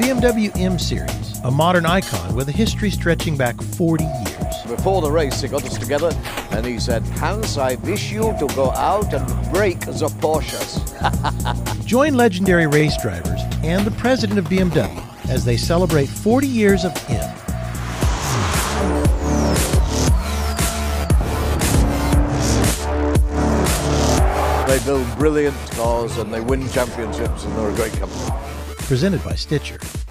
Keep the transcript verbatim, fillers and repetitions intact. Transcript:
B M W M Series, a modern icon with a history stretching back forty years. Before the race, he got us together and he said, Hans, I wish you to go out and break the Porsches. Join legendary race drivers and the president of B M W as they celebrate forty years of M. They build brilliant cars and they win championships and they're a great company. Presented by Stitcher.